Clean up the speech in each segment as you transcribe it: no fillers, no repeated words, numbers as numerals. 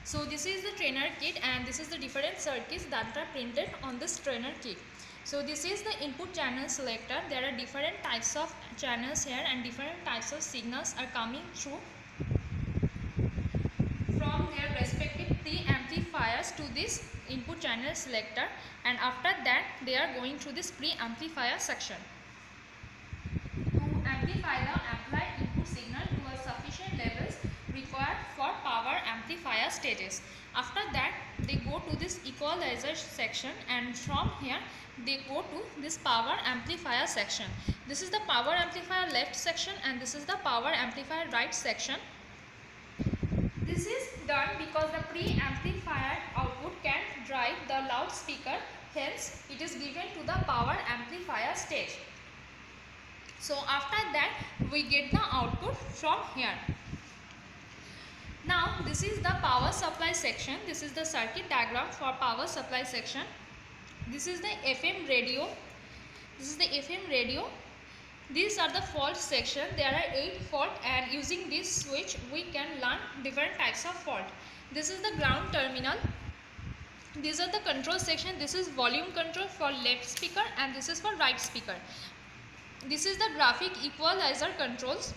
So this is the trainer kit, and this is the different circuits that are printed on this trainer kit. So this is the input channel selector. There are different types of channels here, and different types of signals are coming through from their respective preamplifiers to this input channel selector, and after that they are going through this preamplifier section to amplify the applied input signal to a sufficient levels required for power amplifier stages. After that they go to this equalizer section, and from here they go to this power amplifier section. This is the power amplifier left section, and this is the power amplifier right section. This is done because the pre-amplifier output can drive the loudspeaker, hence it is given to the power amplifier stage. So after that we get the output from here. Now this is the power supply section. This is the circuit diagram for power supply section. This is the FM radio. This is the FM radio. These are the fault section. There are 8 faults, and using this switch we can learn different types of fault. This is the ground terminal. These are the control section. This is volume control for left speaker, and this is for right speaker. This is the graphic equalizer controls.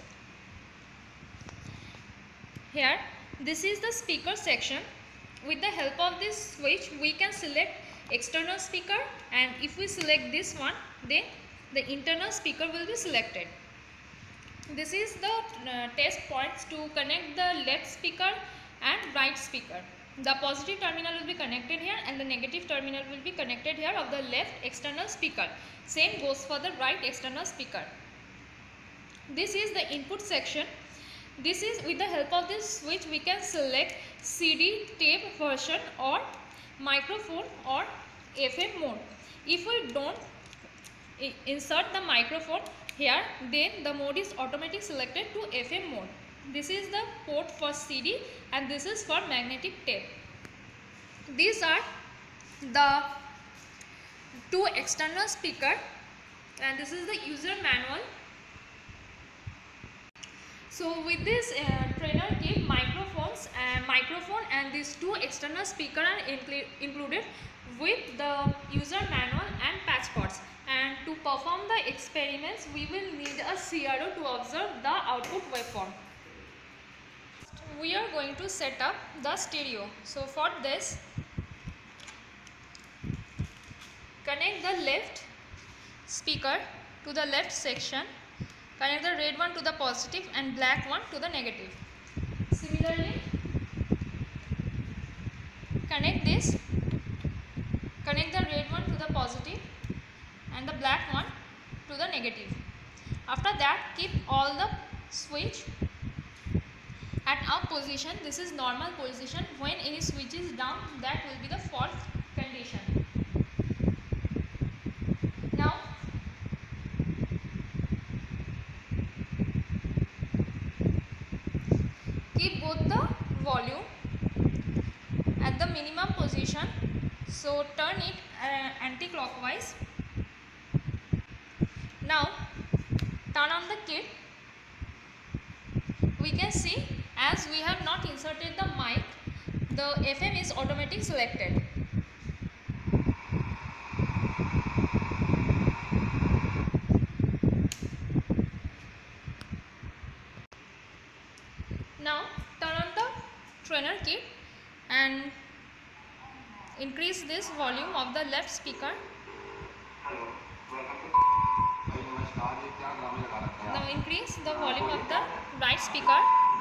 Here this is the speaker section. With the help of this switch we can select external speaker, and if we select this one, then the internal speaker will be selected. This is the test points to connect the left speaker and right speaker. The positive terminal will be connected here, and the negative terminal will be connected here of the left external speaker. Same goes for the right external speaker. This is the input section. This is with the help of this switch we can select CD tape version or microphone or FM mode. If we don't insert the microphone here, then the mode is automatically selected to FM mode. This is the port for CD, and this is for magnetic tape. These are the 2 external speaker, and this is the user manual. So with this trainer kit, microphone and these 2 external speaker are included with the user manual and patch cords. And to perform the experiments we will need a CRO to observe the output waveform. We are going to set up the stereo. So for this, connect the left speaker to the left section, connect the red one to the positive and black one to the negative. Similarly, connect this, connect the red one to the positive and the black one to the negative. After that, keep all the switch at up position. This is normal position. When any switch is down, that will be the fault condition. Now keep both the volume at the minimum position. So turn it anti-clockwise. Now turn on the kit. We can see, as we have not inserted the mic, the FM is automatically selected. Now turn on the trainer kit and increase this volume of the left speaker. Now increase the volume of the right speaker.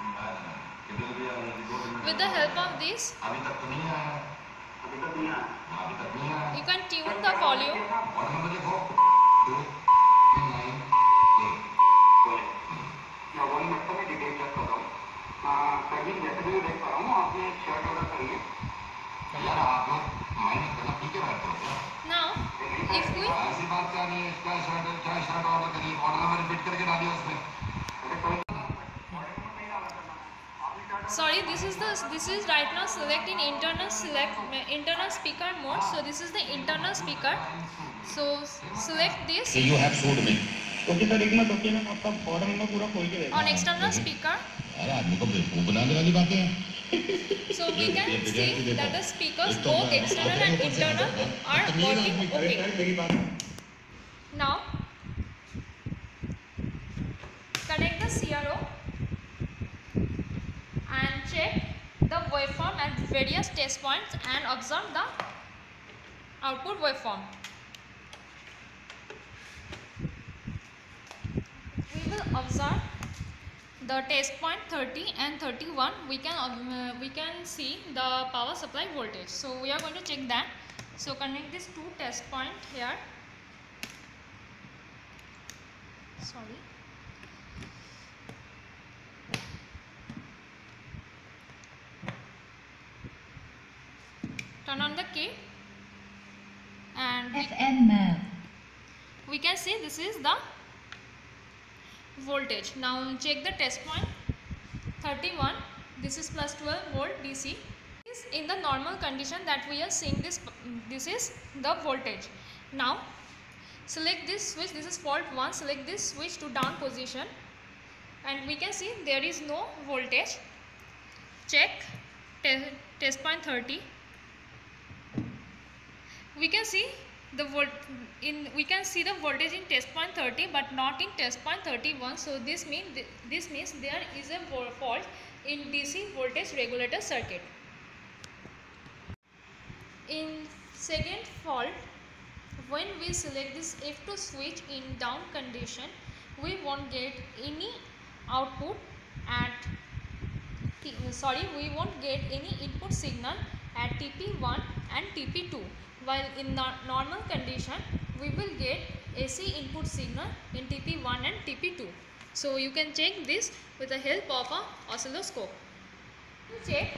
With the help of this, you can tune the volume. Now, if we this is right now select in internal speaker mode. So this is the internal speaker. So select this. You have showed me. On external speaker. अरे आदमी को बेवकूफ बनाने वाली बातें हैं। So we can see that the speakers both external and internal are working okay. Now connect the CRO and check the waveform at various test points and observe the output waveform. We will observe the test point 30 and 31. We can see the power supply voltage. So we are going to check that. So connect these two test point here. Sorry. Turn on the key and FM map. We can see this is the voltage. Now check the test point 31. This is plus 12 volt DC. This in the normal condition that we are seeing this is the voltage. Now select this switch. This is fault 1. Select this switch to down position and we can see there is no voltage. Check test point 30. We can see the the voltage in test point 30 but not in test point 31. So this means there is a fault in DC voltage regulator circuit. In second fault, when we select this F2 switch in down condition, we won't get any output we won't get any input signal at TP1 and TP2. While in normal condition, we will get AC input signal in TP1 and TP2. So you can check this with the help of an oscilloscope. Check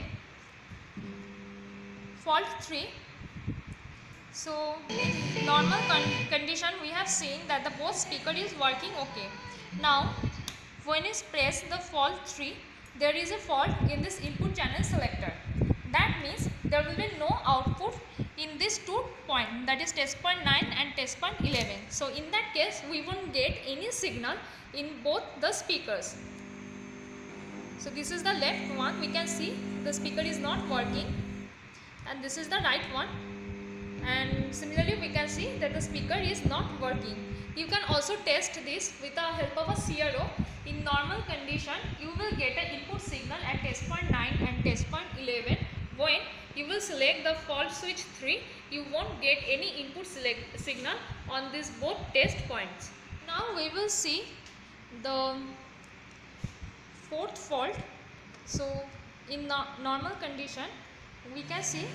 fault 3. So in normal condition, we have seen that the both speaker is working okay. Now when you press the fault 3, there is a fault in this input channel selector. That means there will be no output in this 2 point, that is test point 9 and test point 11. So in that case, we won't get any signal in both the speakers. So this is the left one. We can see the speaker is not working, and this is the right one. And similarly, we can see that the speaker is not working. You can also test this with the help of a CRO. In normal condition, you will get an input signal at test point 9 and test point 11. When you will select the fault switch 3, you won't get any input signal on these both test points. Now we will see the fourth fault. So in normal condition, we can see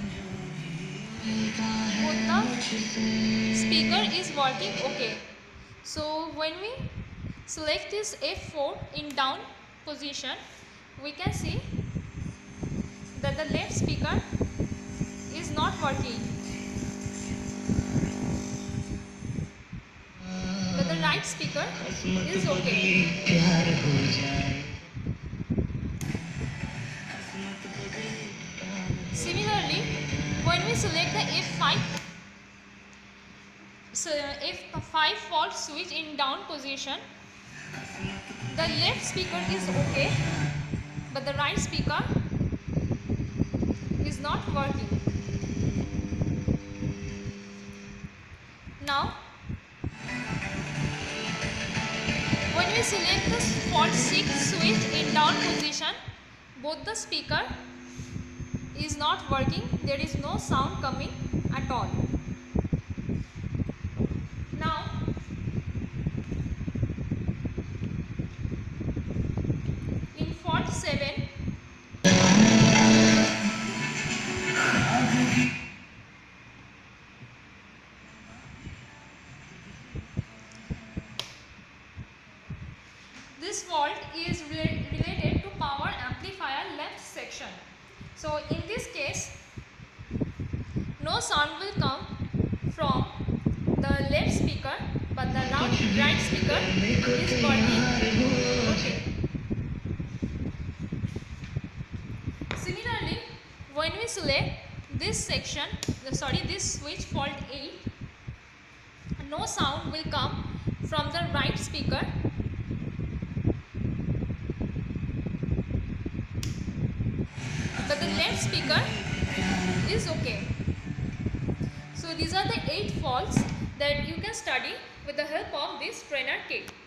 both the speaker is working okay. So when we select this F4 in down position, we can see that the left speaker is not working, but the right speaker is okay. Similarly, when we select the F5, F5 fault switch in down position, the left speaker is okay, but the right speaker is not working. Now, when we select the fault 6 switch in down position, both the speaker is not working. There is no sound coming at all. Now, in fault 7, this fault is related to power amplifier left section. So in this case, no sound will come from the left speaker, but the right speaker is working okay. Similarly, when we select this section, this switch fault 8, no sound will come from the right speaker, wired speaker is okay. So these are the 8 faults that you can study with the help of this trainer kit.